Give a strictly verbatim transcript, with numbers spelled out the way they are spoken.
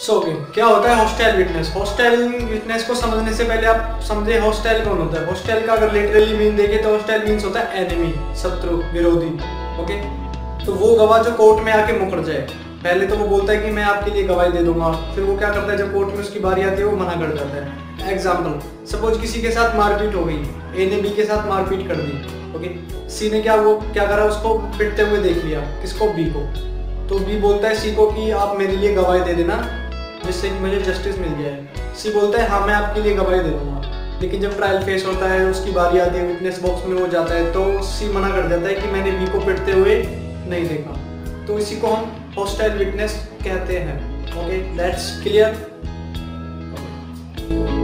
So okay, क्या होता है हॉस्टाइल विटनेस? हॉस्टाइल विटनेस को समझने से पहले आप समझे हॉस्टाइल कौन होता है। हॉस्टाइल का अगर लिटरली मीन देखें तो हॉस्टाइल मीन्स होता है एनिमी, शत्रु, विरोधी। ओके, तो वो गवाह जो कोर्ट में आके मुकर जाए, पहले तो वो बोलता है कि मैं आपके लिए गवाही दे दूंगा, फिर वो क्या करता है जब कोर्ट में उसकी बारी आती है वो मना कर जाता है। एग्जाम्पल, सपोज किसी के साथ मारपीट हो गई, ए ने बी के साथ मारपीट कर दी। ओके, सी ने क्या वो क्या करा, उसको पिटते हुए देख लिया, किसको, बी को। तो बी बोलता है सी को कि आप मेरे लिए गवाही दे देना जिससे कि मुझे जस्टिस मिल जाए। सी बोलता है हाँ मैं आपके लिए गवाही दे दूंगा। लेकिन जब ट्रायल फेस होता है, उसकी बारी आती है, विटनेस बॉक्स में वो जाता है, तो सी मना कर देता है कि मैंने बी को पिटते हुए नहीं देखा। तो इसी को हम हॉस्टाइल विटनेस कहते हैं। Okay, that's clear.